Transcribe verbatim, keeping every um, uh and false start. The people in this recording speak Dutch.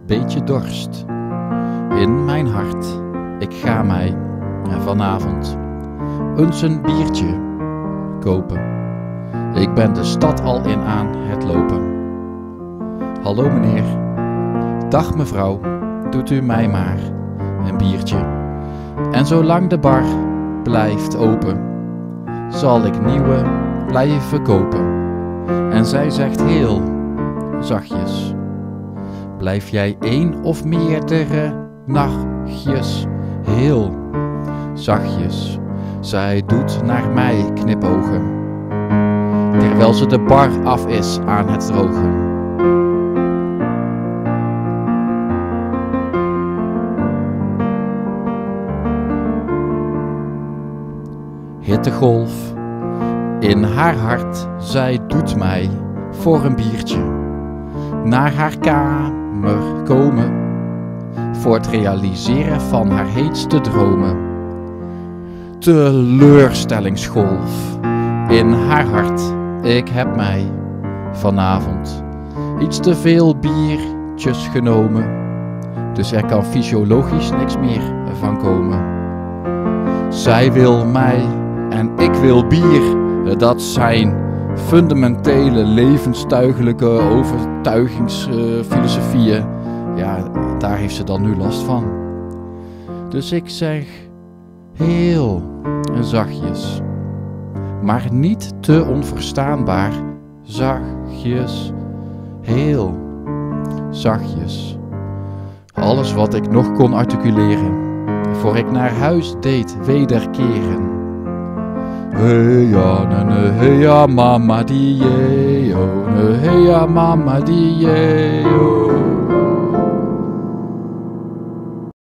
beetje dorst in mijn hart. Ik ga mij vanavond eens een biertje kopen. Ik ben de stad al in aan het lopen. Hallo meneer, dag mevrouw, doet u mij maar een biertje. En zolang de bar blijft open, zal ik nieuwe blijven kopen. En zij zegt heel zachtjes: blijf jij één of meerdere nachtjes heel zachtjes. Zij doet naar mij knipogen, terwijl ze de bar af is aan het drogen. Hittegolf in haar hart, zij doet mij voor een biertje naar haar kamer komen, voor het realiseren van haar heetste dromen. Teleurstellingsgolf in haar hart, ik heb mij vanavond iets te veel biertjes genomen, dus er kan fysiologisch niks meer van komen. Zij wil mij en ik wil bier, dat zijn fundamentele levenstuigelijke overtuigingsfilosofieën. Ja, daar heeft ze dan nu last van. Dus ik zeg heel zachtjes, maar niet te onverstaanbaar, zachtjes, heel zachtjes. Alles wat ik nog kon articuleren, voor ik naar huis deed wederkeren. Hey ja, ne, ne, hey ja, mama die, oh, ne, hey ja, mama die, oh.